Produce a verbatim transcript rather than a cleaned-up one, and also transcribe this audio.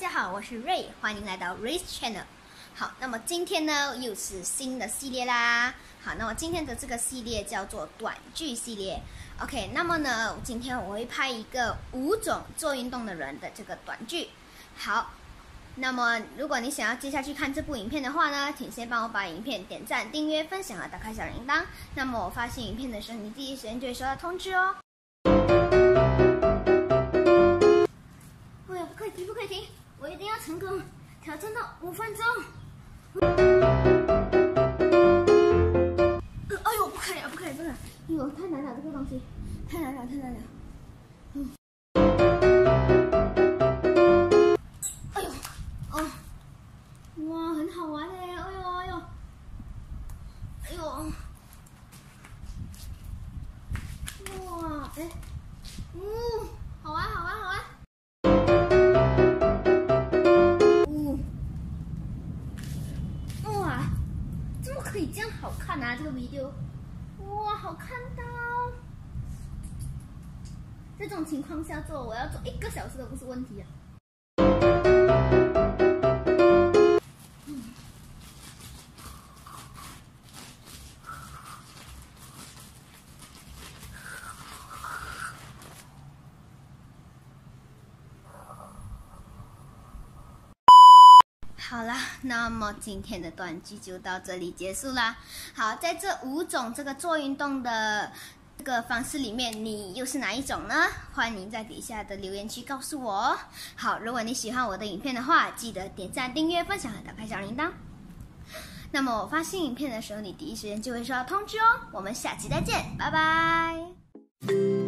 家好，我是 Ray， 欢迎来到 Ray's Channel。好，那么今天呢又是新的系列啦。好，那么今天的这个系列叫做短剧系列。OK， 那么呢，今天我会拍一个五种做运动的人的这个短剧。好，那么如果你想要接下去看这部影片的话呢，请先帮我把影片点赞、订阅、分享和打开小铃铛。那么我发新影片的时候，你第一时间就会收到通知哦。哎呀，不可以停，不可以停！我一定要成功挑战到五分钟。呃，哎呦，不可以啊，不可以，不可以！哎呦，太难了，这个东西太难了，太难了。嗯。哎呦，哦，哇，很好玩哎！哎呦，哎呦，哎呦，哇，哎，嗯，好玩，好玩，好玩。可以这样好看啊！这个 video， 哇，好看到！在这种情况下做，我要做一个小时都不是问题啊。嗯、好啦，那么今天的短剧就到这里结束啦。好，在这五种这个做运动的这个方式里面，你又是哪一种呢？欢迎在底下的留言区告诉我哦。好，如果你喜欢我的影片的话，记得点赞、订阅、分享和打开小铃铛。那么我发新影片的时候，你第一时间就会收到通知哦。我们下期再见，拜拜。